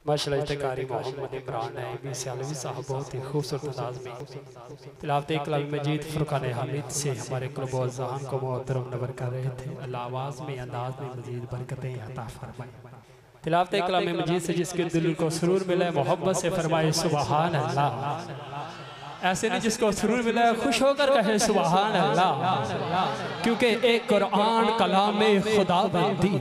माशाअल्लाह इत्तेकारी मोहम्मद इमरान है भी सियालवी साहब बहुत ही खूबसूरत अंदाज में तिलावत कलाम मजीद फुरकान हामिद से हमारे क़ुल्ब व ज़हान को मोहतरम नवर कर रहे थे। अल्लाह आवाज़ में अंदाज में मजीद बरकतें अता फरमाए। तिलावत कलाम मजीद से जिसके दिल को सुरूर मिला मोहब्बत से फरमाए सुबहान अल्लाह। ऐसे नहीं जिसको सुरूर मिला खुश होकर कहे सुबहान अल्लाह, क्योंकि एक कुरान कलाम खुदाबंदी,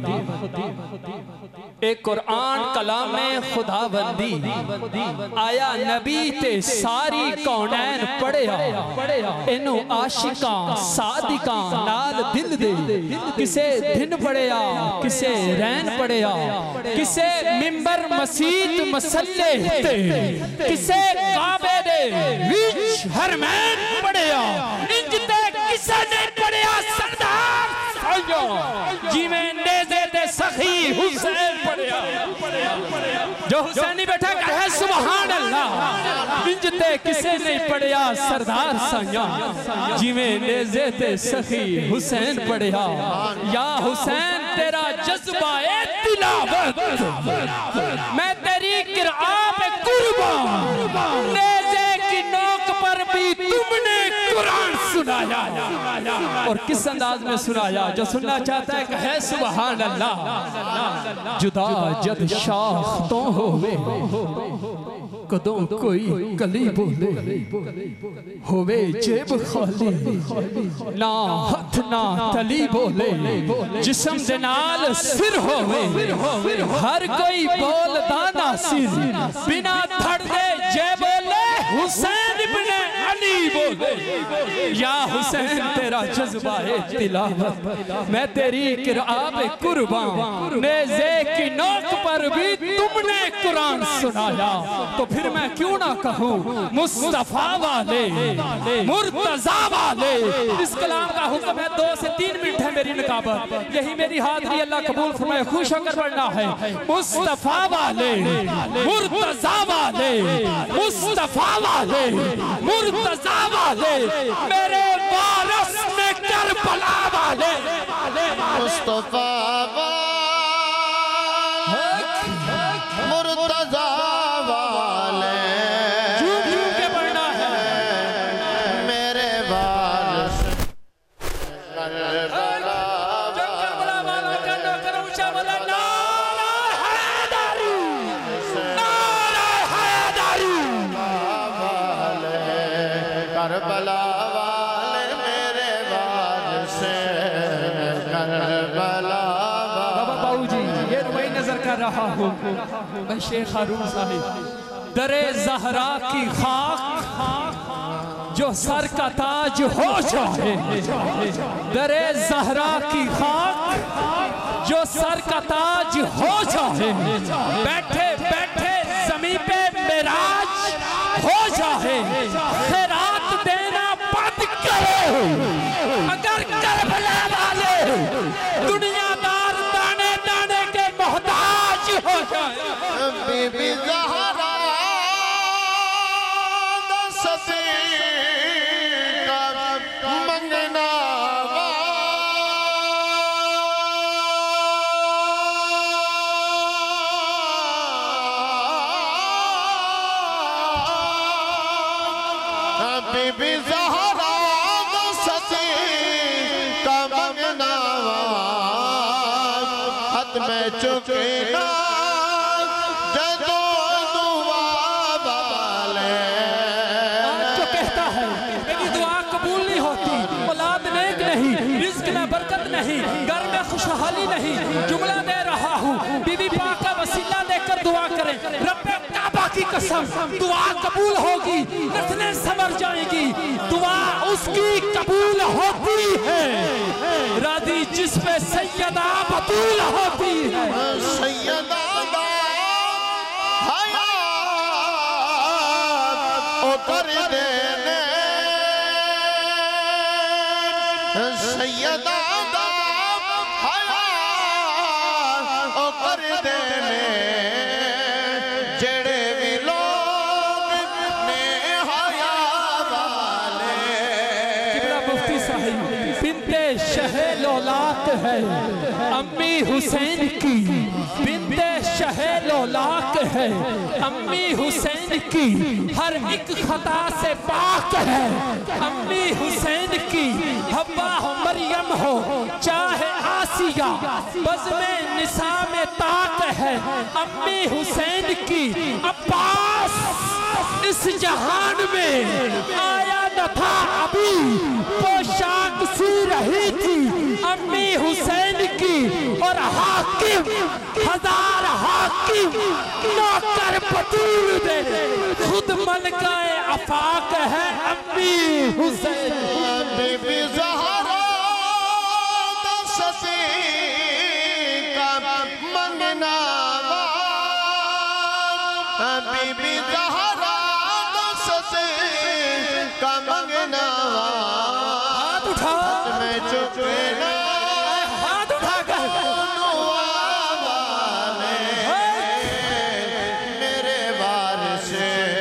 एक कुरान कलाम खुदाबंदी आया नबी ते सारी कौनैन पढ़िया, इनू आशिकां सादिकां नाल दिल दे, किसे दिन पढ़िया किसे रैन पढ़िया, किसे मिंबर मसीत मसल्ले ते, किसे काबे दे विच हरमैन पढ़िया, इंजते किसे ने पढ़िया सरदार जिवें नेज़े दे सखी हुसैन पढ़िया। जो हुसैनी बैठा कहे सुभान अल्लाह, इंजते किसे नहीं पढ़िया सरदार साया, जिवें नेज़े दे सखी हुसैन पढ़िया। या हुसैन तेरा जज्बा ए तिलावत, मैं तेरी किरात पे कुर्बान, नेज़े की नोक पर भी तुमने कुरान सुनाया। और किस अंदाज में सुनाया? जो सुनना चाहता है कहे सुभान अल्लाह। जुदा जद शाख तो होवे, कदों कोई कली बोले, होवे जेब खाली ना हथ ना तली बोले, जिस्म दे नाल सिर होवे, हर कोई बोलदा ना सिर, बिना धड़ दे जे बोले हुसैन इब्ने अली बोले। या हुसैन तेरा जज्बा है तिलावत, मैं तेरी किरात पे कुर्बान, नेज़े की नोक पर भी तुमने कुरान सुनाया। तो फिर मैं क्यों ना कहूँ मुस्तफा वाले मुर्तजा वाले। इस कलाम का हुक्म है 2 से 3 मिनट है मेरी निकाबत, यही मेरी हाज़िरी अल्लाह कबूल फरमाए, खुश होकर पढ़ना है। मुस्तफा वाले मुर्तजा वाले, मुस्तफा वाले मुर्तजा वाले, मेरे वारिस में करबला वाले, मुस्तफा मुर्तजा वाले, झूम झूम के पढ़ना है। मेरे वारिस करबला वाला करना करो ऊंचा वाला नारा हैदरी, नारा हैदरी वाले, करबला वाले, मेरे वारिस करबला। बाबा बाबूजी ये रुबाई नजर कर रहा हूँ मैं शेख हारून साहिब। दरे ज़हरा की खाक जो सर का ताज हो जाए, दरे ज़हरा की खाक जो सर का ताज हो जाए, बैठे बैठे ज़मीन पे मेराज हो जाए, खैरात देना बंद करो अगर करबला वाले दुनियादार दाने दाने के मोहताज हो जाए। बीबी ज़हरा सदी का मंगना बीबी ज़हरा सदी का मंगना हाथ में चुके ना नहीं, घर में खुशहाली नहीं, जुमला दे रहा हूँ बीबी पाक का वसीला देकर दुआ करें। रब्बे काबा की कसम दुआ कबूल होगी, नस्लें संवर जाएंगी, दुआ उसकी कबूल होती है राधी जिस पे सैयदा बतूल होती है। सैयदा कर देने सैयदा कर देने जेड़े भी लोग ने हया वाले। मुफ्ती साहिब बिनते शहे लौलाक है अम्मी हुसैन की बिंदे शहेलोलाक है। अम्मी हुसैन की हर एक खता से पाक है। अम्मी हुसैन की हव्वा हो मरियम हो चाहे आसिया बज़्मे निसा में ताक है। अम्मी हुसैन की अब्बास इस जहान में आया न था अभी पोशाक सी रही थी अम्मी हुसैन की। और हाकिम हजार हाकिम नौकर बतूल दे खुद मलकाए आफाक है अम्मी हुसैन। बीबी ज़हरा दशती का मंगनावा, बीबी ज़हरा दशती का मंगनावा। हाथ उठा मैं चुपे ना हाथ उठा कर मेरे वारिस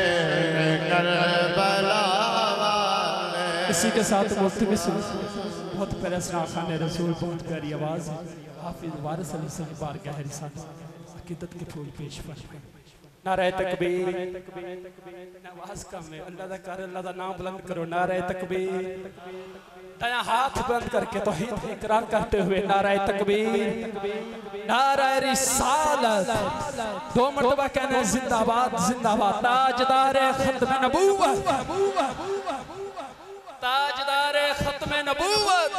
करबला वाले। इसी के साथ बहुत प्यारा सनाखाने रसूल बहुत प्यारी आवाज है। हाफिज वारिस अली साहब बारगाह रिसालत अकीदत के फूल पेश फरमा। नारे तकबीर नवाज का में अल्लाह दा कर अल्लाह दा नाम बुलंद करो। नारे तकबीर दया हाथ बुलंद करके तौहीद का इकरार करते हुए नारे तकबीर नारे रिसालत दो मर्तबा कहना जिंदाबाद जिंदाबाद। ताजदार खत्म नबूवत ताजदार खत्म नबूवत।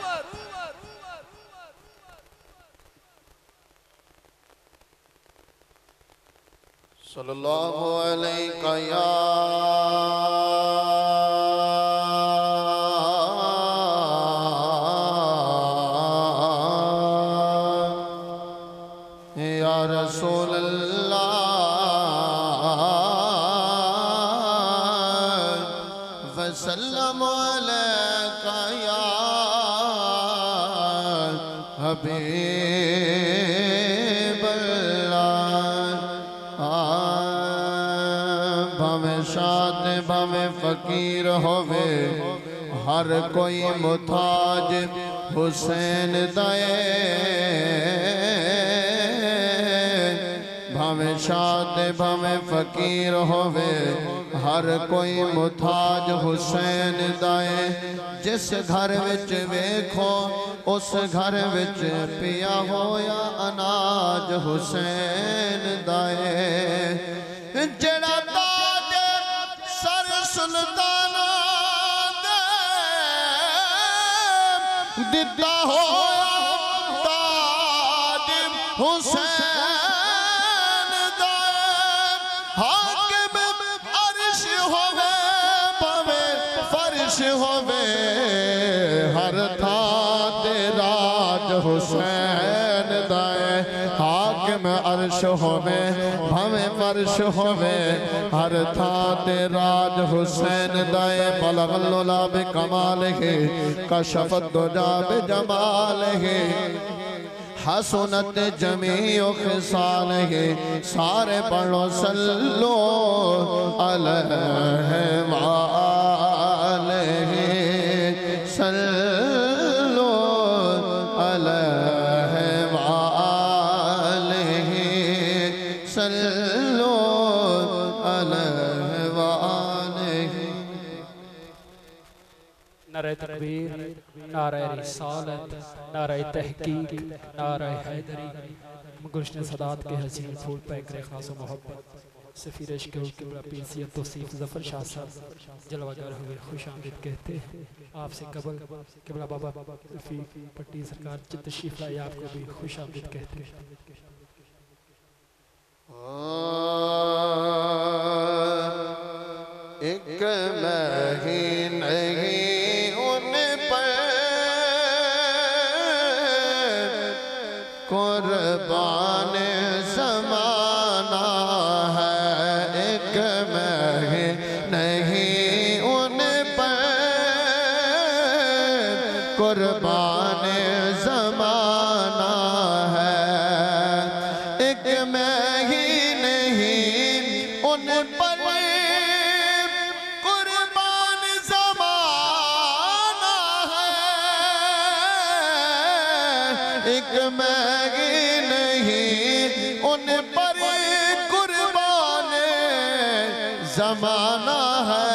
सल्लल्लाहु अलैहि या रसूल अल्लाह वसल्लम अलैका या हबीब भावें फकीर होवे हर कोई मुताज हुसैन दए। भावें शाद भावें फकीर होवे हर कोई मुताज हुसैन दए। जिस घर विच वेखो उस घर विच पिया होया अनाज हुसैन दए। जड़ा सुल्ताना दे दिता हो ताज हुसैन दे। हाकिम अर्श होवे पवे फर्श होवे हर था ते राज हुसैन दे। हाकिम अर्श होवे भवे फर्श होवे हर था ते राज हुसैन दाए। बलगल्लुला बे कमाल है कशफत दुजा बे जमाल है हसनत जमीओ खिसाल है। सारे पढ़ो सल्लो अलैहि वालैहि सल्लो अलैहि वालैहि सल्लो अलैहि वालैहि। नारे तकबीर नारे रिसालत नारे तहकीक नारे हैदरी। गुलशन सदात के हसीन फूल पैक रे खास मोहब्बत सफीर इश्क किबला पीर सैयद तौसीफ ज़फर शाह साहब जलवागर हुए खुश आमदीद कहते हैं आपसे कबल किबला बाबा पट्टी सरकार तशरीफ लाए आपको भी खुश आमदीद कहते हैं। एक महीने उन पर कुर्बान ज़माना है। एक महीने उन पर कुर्बान ज़माना है। एक महीने उन पर कुर्बान ज़माना है। एक मैं ही नहीं उन पर कुर्बान जमाना है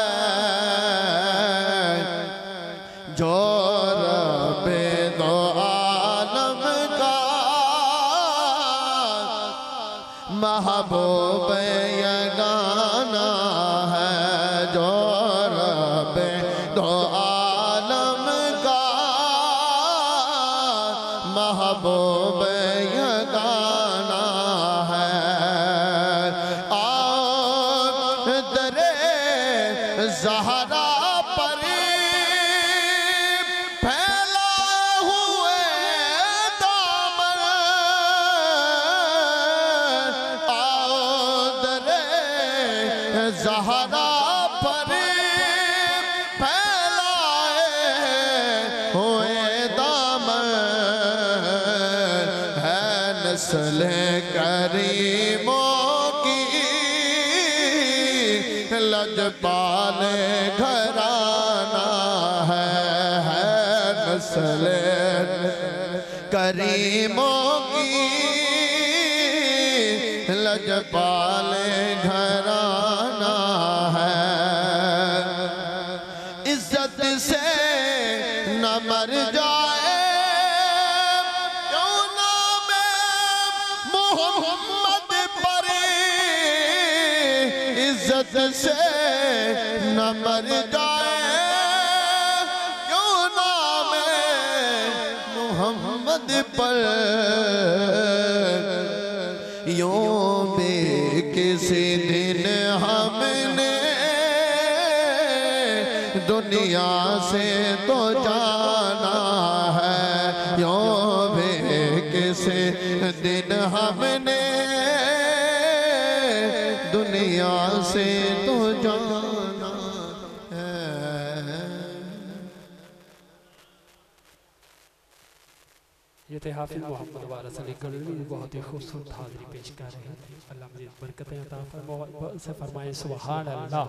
जो रब्बे दो आलम का महबूब यगाना है जो रब्बे दो आलम का महबूब यगाना है। आओ दरे ज़हरा पर फैला हुए दामन, आओ दरे ज़हरा पर फैलाए हुए दामन है नस्ल करीमों की लजपाल घराना है नस्ल करीमों की लजपाल घराना है। इज्जत से न मर जाए क्यों नाम मोहम्मद पर, इज्जत से न मर जाए क्यों नाम मोहम्मद पर। यूं भी किसी दिन हमने दुनिया से तो जाना है, यूं भी किसी दिन हमने दुनिया से तो जाना है। ये थे हाफिज मोहम्मद वारिस अली गढ़वी, बहुत ही खूबसूरत हाज़िरी पेश कर रहे हैं। अल्लाह मज़ीद बरकतें अता फरमाए, सुभान अल्लाह।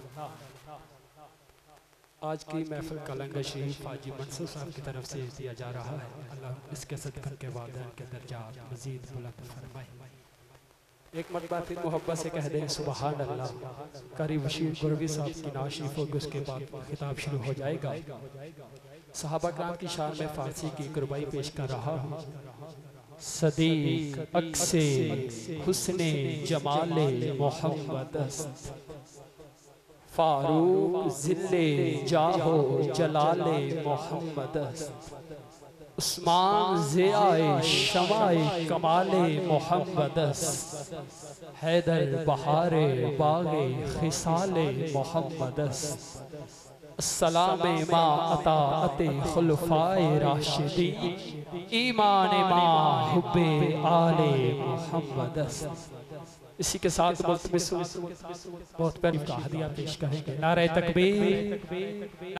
आज की महफिल का लंगर शरीफ हाजी मंसूर साहब की तरफ से दिया जा रहा है। अल्लाह इसके सदक़े के बाद के दर्जात मज़ीद बुलंद फरमाए। एक मरतबा फिर मोहब्बत से कह दें सुभान अल्लाह। कारी बशीर गढ़वी साहब की नाशिफ होगी, उसके बाद खिताब शुरू हो जाएगा। सहाबा कराम की शान में फारसी की कुर्बाई पेश कर रहा हूँ। सदीक अक्से हुस्ने जमाले मोहम्मद फारूक जिल्ले जाहो जलाले मोहम्मद उस्मान ज़ियाए शमाए कमाले मोहम्मद हैदर बहारे बागे खिसाले मोहम्मद सलाम मा अता अते खुलफाए राशिदी ईमान मा हुब्बे आले मोहम्मद। इसी के साथ बहुत प्यारी हदिया पेश करेंगे। नारे तकबीर।